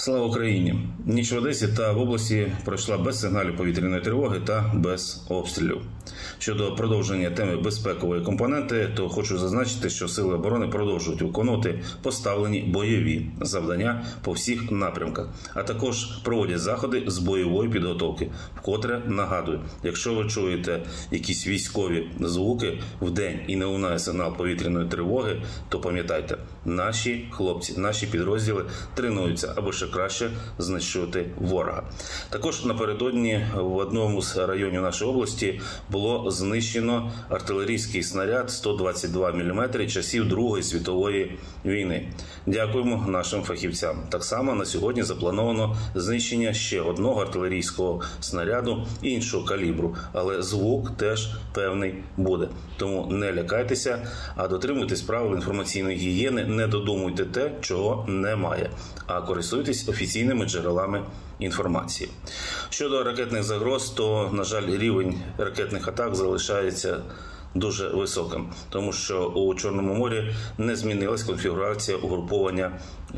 Слава Україні! Ніч в Одесі та в області пройшла без сигналів повітряної тривоги та без обстрілів. Щодо продовження теми безпекової компоненти, то хочу зазначити, що Сили оборони продовжують виконувати поставлені бойові завдання по всіх напрямках, а також проводять заходи з бойової підготовки. Вкотре нагадую, якщо ви чуєте якісь військові звуки в день і не лунає сигнал повітряної тривоги, то пам'ятайте, наші хлопці, наші підрозділи тренуються, аби ще краще знищувати ворога. Також напередодні в одному з районів нашої області було знищено артилерійський снаряд 122 мм часів Другої світової війни. Дякуємо нашим фахівцям. Так само на сьогодні заплановано знищення ще одного артилерійського снаряду іншого калібру, але звук теж певний буде. Тому не лякайтеся, а дотримуйтесь правил інформаційної гігієни, не додумуйте те, чого немає, а користуйтесь офіційними джерелами інформації. Щодо ракетних загроз, то, на жаль, рівень ракетних атак залишається дуже високим, тому що у Чорному морі не змінилась конфігурація угруповання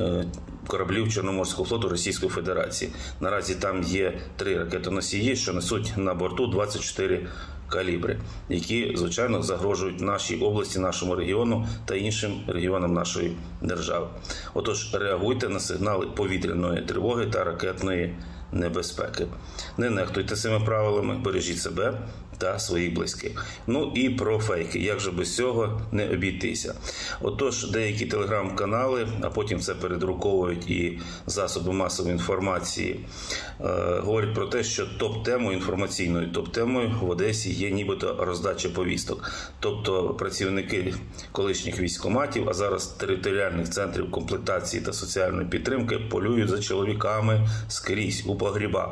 кораблів Чорноморського флоту Російської Федерації. Наразі там є 3 ракетоносії, що несуть на борту 24 калібри, які, звичайно, загрожують нашій області, нашому регіону та іншим регіонам нашої держави. Отож, реагуйте на сигнали повітряної тривоги та ракетної небезпеки. Не нехтуйте цими правилами, бережіть себе та своїх близьких. Ну і про фейки. Як же без цього не обійтися? Отож, деякі телеграм-канали, а потім це передруковують і засоби масової інформації, говорять про те, що топ-темою, інформаційною топ-темою в Одесі є нібито роздача повісток. Тобто працівники колишніх військкоматів, а зараз територіальних центрів комплектації та соціальної підтримки полюють за чоловіками скрізь, у погрібах,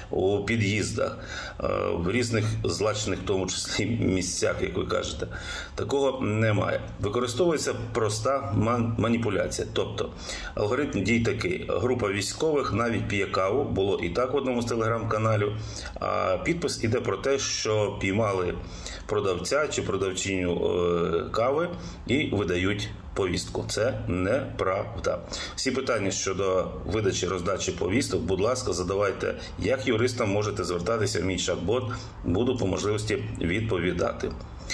у під'їздах, в різних злачних, в тому числі, місцях, як ви кажете. Такого немає. Використовується проста маніпуляція. Тобто, алгоритм дій такий. Група військових навіть п'є каву, було і так в одному з телеграм-каналів, а підпис іде про те, що піймали продавця чи продавчиню кави і видають повістку. Це неправда. Всі питання щодо видачі, роздачі повісток, будь ласка, задавайте. Як юристам можете звертатися в мій чат-бот, буду по можливості відповідати.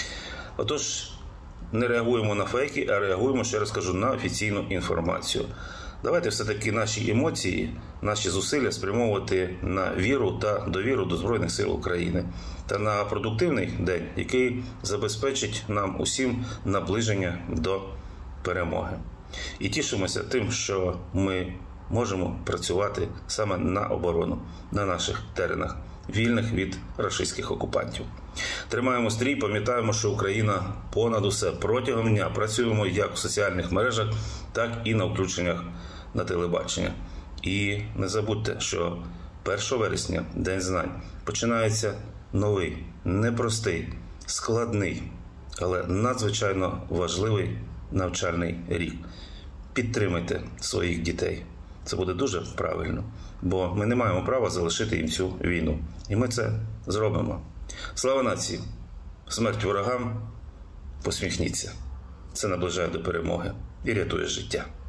Отож, не реагуємо на фейки, а реагуємо, ще раз кажу, на офіційну інформацію. Давайте все-таки наші емоції, наші зусилля спрямовувати на віру та довіру до Збройних сил України та на продуктивний день, який забезпечить нам усім наближення до перемоги. І тішимося тим, що ми можемо працювати саме на оборону, на наших теренах, вільних від рашистських окупантів. Тримаємо стрій, пам'ятаємо, що Україна понад усе. Протягом дня працюємо як в соціальних мережах, так і на включеннях на телебачення. І не забудьте, що 1 вересня, День знань, починається новий, непростий, складний, але надзвичайно важливий навчальний рік. Підтримайте своїх дітей. Це буде дуже правильно, бо ми не маємо права залишити їм цю війну. І ми це зробимо. Слава нації! Смерть ворогам! Посміхніться. Це наближає до перемоги і рятує життя.